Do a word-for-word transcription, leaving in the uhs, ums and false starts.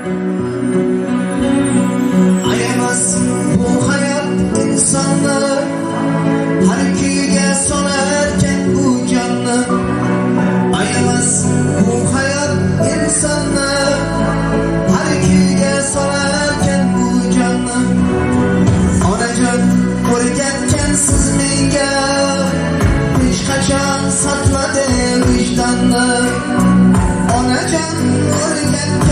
Ayamas bu hayat insanı, har kuyga solarken bu canlı. Ayamas bu hayat insanı, har kuyga solarken bu canlı. Onajon o'rgatgansiz menga, hech qachon sotmadi vijdonni. Onajon o'rgatgan